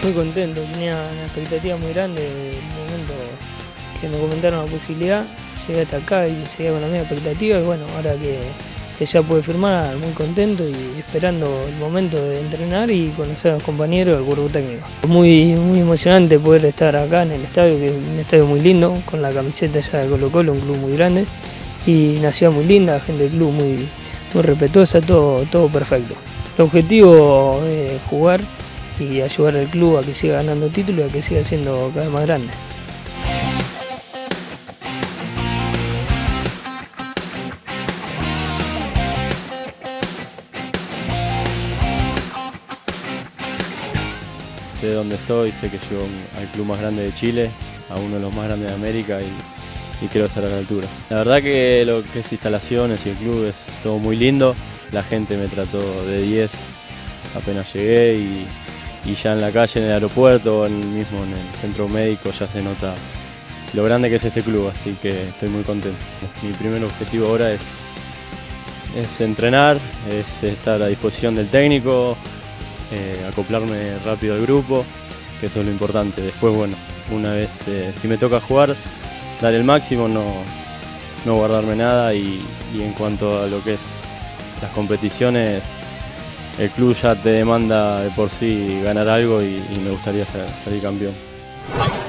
Muy contento, tenía una expectativa muy grande del momento que me comentaron la posibilidad. Llegué hasta acá y seguía con la misma expectativa y bueno, ahora que ya pude firmar, muy contento y esperando el momento de entrenar y conocer a los compañeros del cuerpo técnico. Muy emocionante poder estar acá en el estadio, que es un estadio muy lindo, con la camiseta ya de Colo-Colo, un club muy grande y una ciudad muy linda, gente del club muy respetuosa, todo perfecto. El objetivo es jugar y ayudar al club a que siga ganando títulos y a que siga siendo cada vez más grande. Sé dónde estoy, sé que llego al club más grande de Chile, a uno de los más grandes de América y quiero estar a la altura. La verdad que lo que es instalaciones y el club es todo muy lindo, la gente me trató de 10 apenas llegué y ya en la calle, en el aeropuerto, mismo en el centro médico ya se nota lo grande que es este club, así que estoy muy contento. Mi primer objetivo ahora es entrenar, es estar a disposición del técnico, acoplarme rápido al grupo, que eso es lo importante. Después, bueno, una vez si me toca jugar, dar el máximo, no guardarme nada y en cuanto a lo que es las competiciones, el club ya te demanda de por sí ganar algo y me gustaría salir campeón.